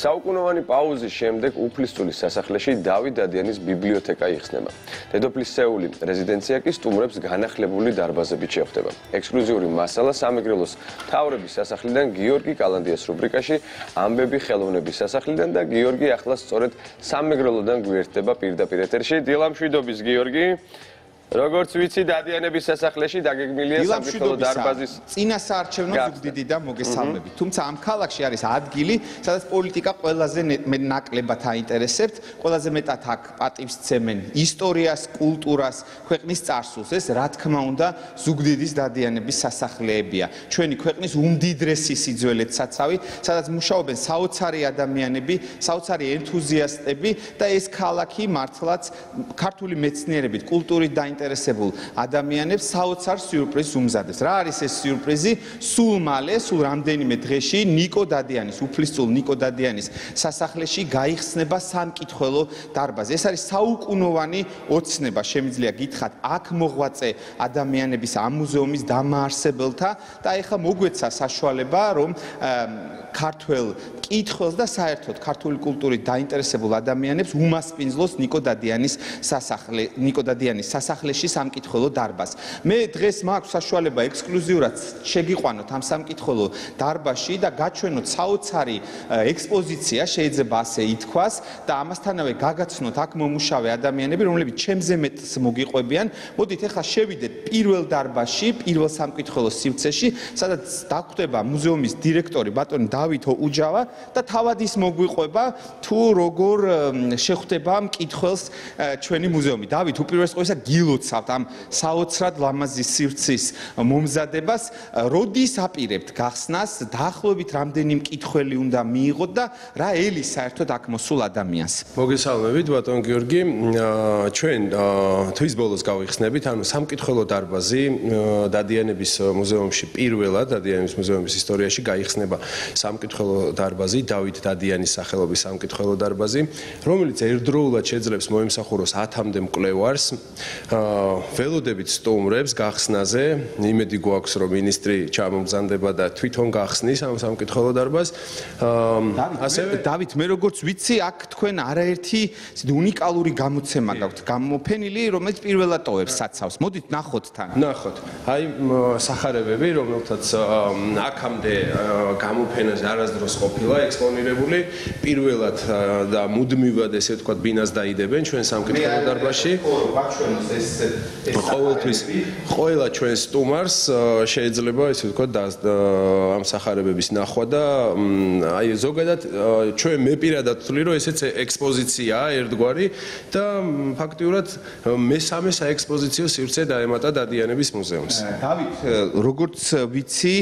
საუკუნოვანი პაუზის შემდეგ უფლისწულის სასახლეში დავით დადიანის ბიბლიოთეკა იხსნება. დედოფლის სეული რეზიდენცია კი სტუმრებს განახლებული დარბაზებით შეხვდება. ექსკლუზიური მასალა სამეგრელოს მთავრების სასახლიდან გიორგი კალანდიას რუბრიკაში ამბები ხელოვნების სასახლიდან და გიორგი ახლა სწორედ სამეგრელოდან გვერდება პირდაპირ ეთერში. დილამშვიდობის გიორგი. როგორც ვიცი, დადიანების სასახლეში დაგეგმილია სამკითხველო დარბაზის წინასაარჩევნო ზუგდიდი და მოგესალმები. თუმცა ამ ქალაქში არის ადგილი, სადაც პოლიტიკა ყველაზე ნაკლებად აინტერესებთ, ყველაზე მეტად აქ პატივს ცემენ ისტორიას, კულტურას, ქვეყნის წარსულს. ეს რა თქმა უნდა ზუგდიდის დადიანების სასახლეებია. ჩვენი ქვეყნის უმდიდრესი სიძველეთ საცავი, სადაც მუშაობენ საოცარი ადამიანები, საოცარი ენთუზიასტები და ეს ქალაქი მართლაც ქართული მეცნიერებით, კულტურით და ინტერესებულ ადამიანებს საოცარ სიურპრიზს უმზადებს. რა არის ეს სიურპრიზი? სულ მალე, სულ რამდენიმე დღეში ნიკო დადიანის, უფლისწულ ნიკო დადიანის სასახლეში გაიხსნება სამკითხველო დარბაზი. ეს არის საუკუნოვანი ოცნება, შემიძლია გითხრათ, აქ მოღვაწე ადამიანების ამ მუზეუმის დამაარსებელთა და ეხლა მოგვეცა საშუალება, რომ ქართველ კითხველს და საერთოდ ქართული კულტურით დაინტერესებულ ადამიანებს უმასპინძლოს ნიკო დადიანის სასახლეში სამკითხველო დარბაზს. მე დღეს მაქვს საშუალება ექსკლუზიურად შეგიყვანოთ ამ სამკითხველო დარბაზში და გაჩვენოთ საოცარი ექსპოზიცია, შეიძლება ასე ითქვას, და ამასთანავე გაგაცნოთ აქ მომუშავე ადამიანები, რომლებიც ჩემზე მეტს მოგიყვებიან. მოდით ეხლა შევიდეთ პირველ დარბაზში, პირველ სამკითხველო სივრცეში, სადაც დაგვხვდება მუზეუმის დირექტორი ბატონი დავით უჯავა და თავად ის მოგვიყვება თუ როგორ შეხვდება მკითხველს ჩვენი მუზეუმი. დავით, უპირველეს ყოვლისა გილოცავთ ამ საოცრად ლამაზი სივრცის მომზადებას. როდის აპირებთ გახსნას? დაახლოებით რამდენი მკითხველი უნდა მიიღოთ და რა ელის საერთოდ აქ მოსულ ადამიანს? მოგესალმებით, ბატონ გიორგი. ჩვენ თვის ბოლოს გავიხსნებით, ანუ სამკითხველო დარბაზი დადიანების მუზეუმში პირველად, დადიანების მუზეუმის ისტორიაში გაიხსნება სამკითხველო დარბაზი, დავით დადიანის სახელობის სამკითხველო დარბაზი, რომელიც ერთდროულად შეძლებს მოემსახუროს 10-მდე მკვლევარს. ველოდებით სტუმრებს გახსნაზე, იმედი გვაქვს, რომ მინისტრი ჩამომბრძანდება და თვითონ გახსნის ამ სამკითხველო დარბაზს. დავით, მე როგორც ვიცი, აქ თქვენ არაერთი უნიკალური გამოცემა გაქვთ გამოფენილი, რომელიც პირველად ტოვებს საცავს. მოდით ნახოთ თან. ნახოთ. აი სახარებები, რომელთაც აქამდე გამოფენაზე არასდროს ყოფილა ექსპონირებული, პირველად და მუდმივად ესე ვთქვათ ბინას დაიდებენ ჩვენ სამკითხველო დარბაზში. ყოველთვის ყველა ჩვენ სტუმარს შეიძლება ესე ვთქვათ ამ სახარებების ნახვა და აი ზოგადად ჩვენ მე პირადად ვთვლი, რომ ესეც ექსპოზიციაა ერთგვარი და ფაქტიურად მესამე საექსპოზიციო სივრცე დაემატა დადიანების მუზეუმს. დავით, როგორც ვიცი,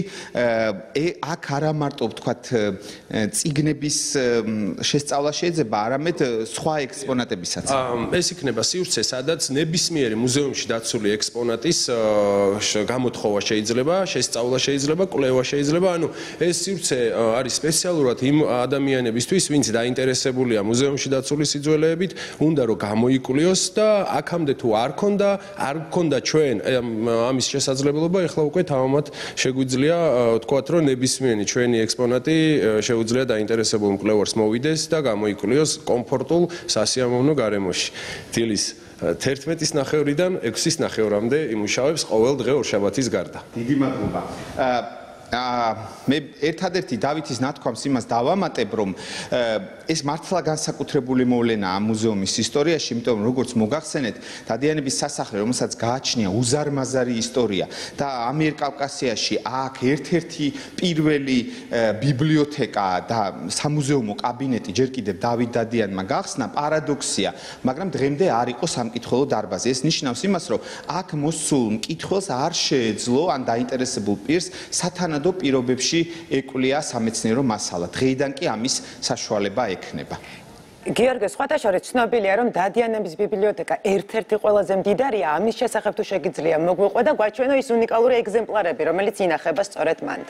აქ არა მარტო ვთქვათ წიგნების შესწავლა შეიძლება, არამედ სხვა ექსპონატებისაც. ეს იქნება სივრცე, სადაც ნებისმიერი მუზეუმში დაცული ექსპონატის გამოთხოვა შეიძლება, შესწავლა შეიძლება, კვლევა შეიძლება. ანუ ეს სივრცე არის სპეციალურად იმ ადამიანებისთვის, ვინც დაინტერესებულია მუზეუმში დაცული სიძველეებით, უნდა რომ გამოიკლიოს და აქამდე თუ არ გქონდა ჩვენ ამის შესაძლებლობა, ეხლა უკვე თავმად შეგვიძლია ვთქვათ, რომ ნებისმიერი ჩვენი ექსპონატი შეუძლია დაინტერესებულ მკვლევარს მოვიდეს და გამოიკლიოს კომფორტულ სასიამოვნო გარემოში. დილის 11-ის ნახევრიდან 6-ის ნახევრამდე იმუშავებს ყოველ დღე ორშაბათის გარდა. დიდი მადლობა. მე ერთადერთი დავითის ნათქვამს იმას დავამატებ, რომ ეს მართლა განსაკუთრებული მოვლენაა ამ მუზეუმის ისტორიაში, იმიტომ რომ როგორც მოგახსენეთ, დადიანების სასახლე, რომელსაც გააჩნია უზარმაზარი ისტორია და ამიერკავკასიაში აქ ერთ-ერთი პირველი ბიბლიოთეკა და სამუზეუმო კაბინეტი ჯერ კიდევ დავით დადიანმა გახსნა, პარადოქსია, მაგრამ დღემდე არ იყო სამკითხველო დარბაზი. ეს ნიშნავს იმას, რომ აქ მოსულ მკითხველს არ შეეძლო ან დაინტერესებულ პირს სათანადო პირობებში ეკვლია სამეცნიერო მასალა. დღეიდან კი ამის საშუალება ექნება. გიორგი, სხვათა შორის ცნობილია, რომ დადიანების ბიბლიოთეკა ერთ-ერთი ყველაზე მდიდარია. ამის შესახებ თუ შეგიძლია მოგვიყვე და გვაჩვენო ის უნიკალური ეგზემპლარები, რომელიც ინახება სწორედ მანდ.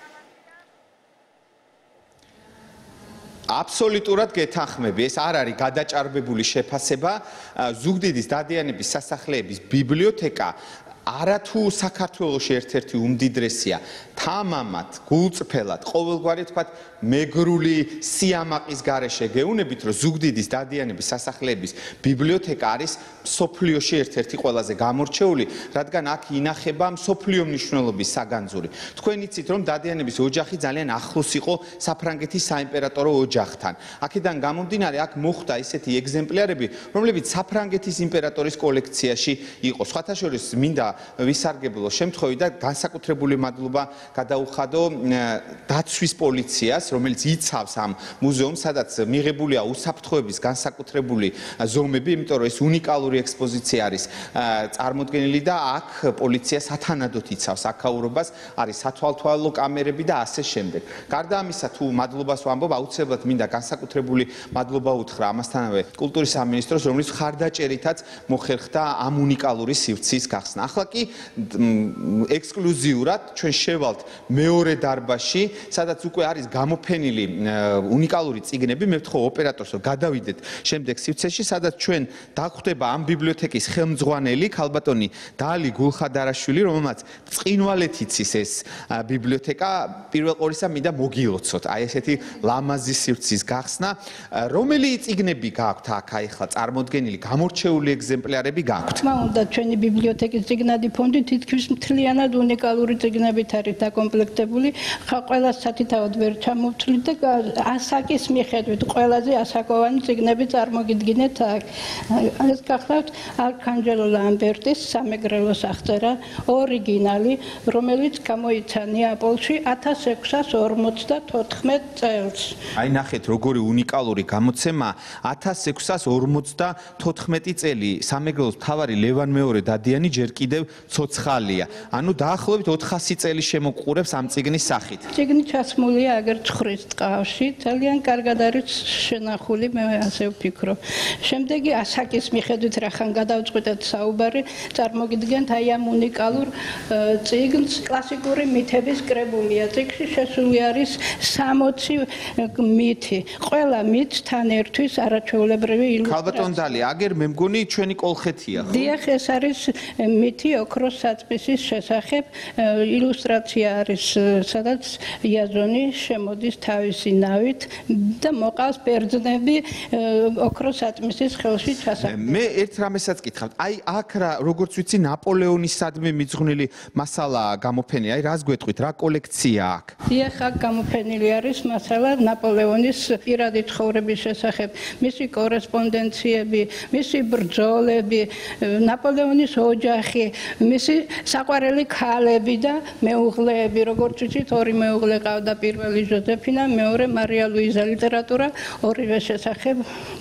აბსოლუტურად გეთანხმები, ეს არ არის გადაჭარბებული შეფასება. ზუგდიდის დადიანების სასახლეების ბიბლიოთეკა არათუ საქართველოში ერთ-ერთი უმდიდრესია, თამამად, გულწრფელად, ყოველგვარი თქვათ მეგრული სიამაყის გარეშე გეუნებით, რომ ზუგდიდის დადიანების სასახლეების ბიბლიოთეკა არის სოფლიოში ერთ-ერთი ყველაზე გამორჩეული, რადგან აქ ინახება სოფლიო მნიშვნელობის საგანძური. თქვენ იცით, რომ დადიანების ოჯახი ძალიან ახლოს იყო საფრანგეთის საიმპერატორო ოჯახთან. აქედან გამომდინარე, აქ მოხდა ისეთი ეგზემპლარები, რომლებიც საფრანგეთის იმპერატორის კოლექციაში იყო. სხვათა შორის მინდა ვისარგებლო შემთხვევით და განსაკუთრებული მადლობა გადაუხადო დაცვის პოლიციას, რომელიც იცავს ამ მუზეუმს, სადაც მიღებულია უსაფრთხოების განსაკუთრებული ზომები, იმიტომ რომ ეს უნიკალური ექსპოზიცია არის წარმოდგენილი და აქ პოლიცია სათანადოდ იცავს აქაურობას, არის სათვალთვალო კამერები და ასე შემდეგ. გარდა ამისა, თუ მადლობას ვამბობ, აუცილებლად მინდა განსაკუთრებული მადლობა უთხრა ამასთანავე კულტურის სამინისტროს, რომელიც ხარდაჭერითაც მოხერხდა ამ უნიკალური სივრცის გახსნა. ახლა კი ექსკლუზიურად ჩვენ შევალთ მეორე დარბაზში, სადაც უკვე არის გამოფენილი უნიკალური წიგნები. მე ვთხოვ ოპერატორს, რომ გადავიდეთ შემდეგ სივრცეში, სადაც ჩვენ დაგვხვდება ამ ბიბლიოთეკის ხელმძღვანელი ქალბატონი დალი გულხადარაშვილი, რომელმაც ბრწყინვალეთ იცის ეს ბიბლიოთეკა. პირველ ყოვლისა მინდა მოგილოცოთ აი ესეთი ლამაზი სივრცის გახსნა. რომელი წიგნები გაქვთ აქ ახლა წარმოდგენილი, გამორჩეული ეგზემპლარები გაქვთ? თქმა უნდა, ჩვენი ბიბლიოთეკის წიგნადი ფონდი თითქმის მთლიანად უნიკალური წიგნებით არის დაკომპლექტებული. ხა ყველა სათითაოდ ვერ ჩამოვთვლით და ასაკის მიხედვით ყველაზე ასაკოვანი წიგნები წარმოგიდგინეთ აქ. ეს გახლავთ არქანჯელო ლამბერტის სამეგრელოს აღწერა, ორიგინალი, რომელიც გამოიცა ნეაპოლში 1654 წელს. აი ნახეთ, როგორი უნიკალური გამოცემა, 1654 წელი სამეგრელოს მთავარი ლევან მეორე დადიანი ჯერ კიდევ ცოცხალია. ანუ დაახლოებით 400 წელი შემოყურებს ამ წიგნის სახით. წიგნი ჩასმულია აგერ ცხრის ტყავში, ძალიან კარგად არის შენახული, მე ასე ვფიქრობ. შემდეგი ასაკის მიხედვით რახან გადავწყვეტეთ საუბარი, წარმოგიდგენთ აი ამ უნიკალურ წიგნს, კლასიკური მითების კრებულია. წიგნში შესული არის 60 მითი. ყველა მითთან ერთვის არაჩვეულებრივი ილუსტრაცია. ქალბატონ დალი, აგერ მე მგონი ჩვენი კოლხეთია, ხო? დიახ, ეს არის მითი ოქროს საწმისის შესახებ, ილუსტრაცია არის, სადაც იაზონი შემოდის თავისი ნავით და მოყავს ბერძნები ოქროს საწმისის ხელში ჩასაგდები. მე ერთ რამესაც კითხავთ, აი აქ როგორც ვიცი ნაპოლეონისადმი მიძღვნილი მასალა გამოფენილი, აი რას გვეტყვით, რა კოლექცია აქ? დიახ, აქ გამოფენილი არის მასალა ნაპოლეონის პირადი ცხოვრების შესახებ, მისი კორესპონდენციები, მისი ბრძოლები, ნაპოლეონის ოჯახი, მისი საყვარელი ქალები და მეუღლეები, როგორც ვიცით, ორი მეუღლე ყავდა, პირველი ჟოზეფინა, მეორე მარია ლუიზა. ლიტერატურა ორივე შესახებ.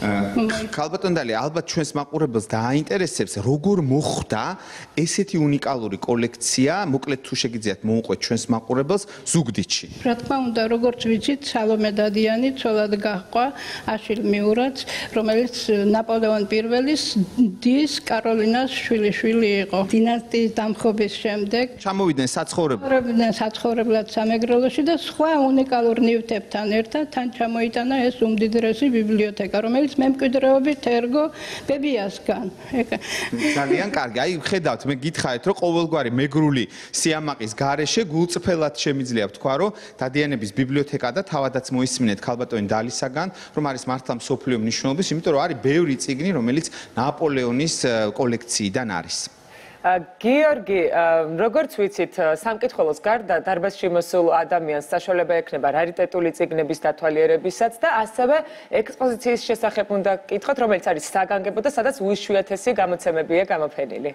ქალბატონ დალი, ალბათ ჩვენს მაყურებელს დააინტერესებს, როგორ მოხდა ესეთი უნიკალური კოლექცია, მოკლედ თუ შეგიძლიათ მოუყვეთ ჩვენს მაყურებელს ზუგდიდში. რა თქმა უნდა, როგორც ვიცით, სალომე დადიანი ცოლად გაჰყვა აშილ მიურაც, რომელიც ნაპოლეონ პირველის დის კაროლინას შვილიშვილი იყო. დინასტიის დამხობის შემდეგ ჩამოვიდნენ საცხოვრებლად სამეგრელოში და სხვა უნიკალურ ნივთებთან ერთად თან ჩამოიტანა ეს უმდიდრესი ბიბლიოთეკა, რომელიც მემკვიდრეობით ერგო ბებიასგან. ძალიან კარგი. აი ხედავთ, მე გითხარით, რომ ყოველგვარი მეგრული სიამაყის გარეშე გულწრფელად შემიძლია ვთქვა, რომ დადიანების ბიბლიოთეკა და თავადაც მოისმინეთ ქალბატონი დალისაგან, რომ არის მართლა მსოფლიო მნიშვნელობის, იმიტომ რომ არის ბევრი წიგნი, რომელიც ნაპოლეონის კოლექციიდან არის. გიორგი, როგორც ვიცით, სამკითხველოს გარდა დარბაზში მოსულ ადამიანს საშუალება ექნება რარიტეტული წიგნების დათვალიერებისაც და ასევე ექსპოზიციის შესახებ უნდა გკითხოთ, რომელიც არის საგანგებო და სადაც უიშვიათესი გამოცემებია გამოფენილი.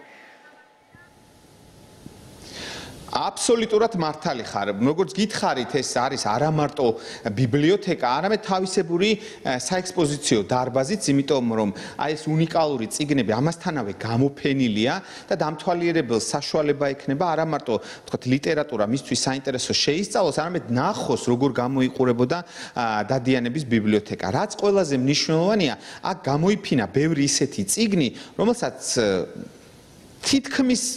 აბსოლუტურად მართალი ხარ. როგორც გითხარით, ეს არის არა მარტო ბიბლიოთეკა, არამედ თავისებური საექსპოზიციო დარბაზიც, იმიტომ რომ აი ეს უნიკალური წიგნები ამასთანავე გამოფენილია და დამთვალიერებელს საშუალება ექნება არა მარტო, ვთქვათ, ლიტერატურა მისთვის საინტერესო შეისწავლოს, არამედ ნახოს, როგორ გამოიყურებოდა დადიანების ბიბლიოთეკა. რაც ყველაზე მნიშვნელოვანია, აქ გამოიფინა ბევრი ისეთი წიგნი, რომელსაც თითქმის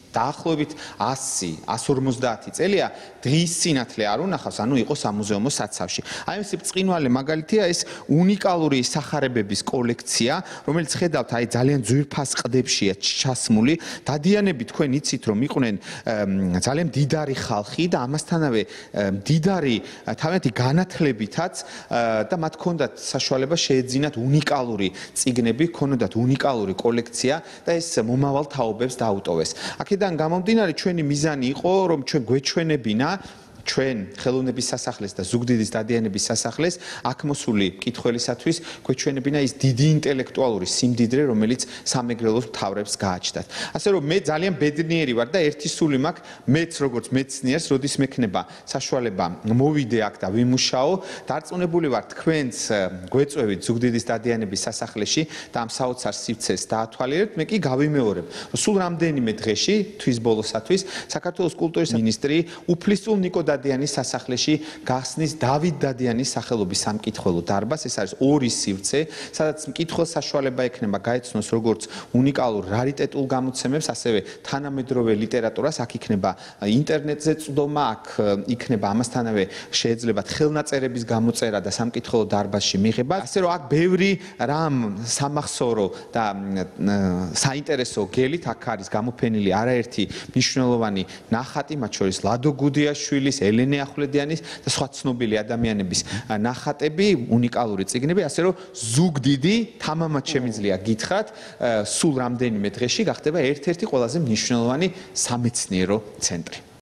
დაახლოებით 100-150 წელია დღის სინათლე არ უნახავს, ანუ იყო სამუზეუმო საცავში. აი ეს ბრწყინვალე მაგალითია ეს უნიკალური სახარებების კოლექცია, რომელიც ხედავთ, აი ძალიან ძვირფას ყდებშია ჩასმული. დადიანები თქვენ იცით, რომ იყვნენ ძალიან მდიდარი ხალხი და ამასთანავე მდიდარი თავიანთი განათლებითაც და მათ ჰქონდათ საშუალება შეეძინათ უნიკალური წიგნები, ჰქონდათ უნიკალური კოლექცია და ეს მომავალ თაობებს დაუტოვეს. აქედან გამომდინარე ჩვენი მიზანი იყო, რომ ჩვენ გვეჩვენებინა ჩვენ ხელოვნების სასახლეს და ზუგდიდის დადიანების სასახლეს აქ მოსული მკითხველისათვის გვეჩვენებინა ის დიდი ინტელექტუალური სიმდიდრე, რომელიც სამეგრელოს მთავრებს გააჩნდათ. ასე რომ მე ძალიან ბედნიერი ვარ და ერთი სული მაქვს მეც როგორც მეცნიერს, როდის მექნება საშუალება მოვიდე აქ და ვიმუშაო, დარწმუნებული ვარ თქვენც გვეწვევით ზუგდიდის დადიანების სასახლეში და ამ საოცარ სივრცეს დაათვალიერებთ, მე კი გავიმეორებ. სულ რამდენიმე დღეში თვის ბოლოსათვის საქართველოს კულტურის მინისტრი უფლისწულ დადიანის სასახლეში გახსნის დავით დადიანის სახელობის სამკითხველო დარბაზს. ეს არის ორი სივრცე, სადაც მკითხველს საშუალება ექნება გაეცნოს როგორც უნიკალურ რარიტეტულ გამოცემებს, ასევე თანამედროვე ლიტერატურას. აქ იქნება ინტერნეტზე წვდომა, აქ იქნება ამასთანავე შეეძლებათ ხელნაწერების გამოწერა და სამკითხველო დარბაზში მიღება. ასე რომ აქ ბევრი რამ სამახსოვრო და საინტერესო გელით აქ არის გამოფენილი არაერთი მნიშვნელოვანი ნახატი, მათ შორის ლადო გუდიაშვილის, ელენე ახვლედიანის და სხვა ცნობილი ადამიანების ნახატები, უნიკალური წიგნები, ასე რომ ზუგდიდი თამამად შემიძლია გითხრათ, სულ რამდენიმე დღეში გახდება ერთ-ერთი ყველაზე მნიშვნელოვანი სამეცნიერო ცენტრი.